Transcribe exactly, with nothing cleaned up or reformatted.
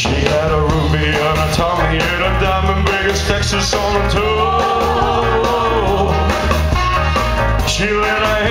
She had a ruby on her tongue and a diamond ring as Texas on her toe. She let her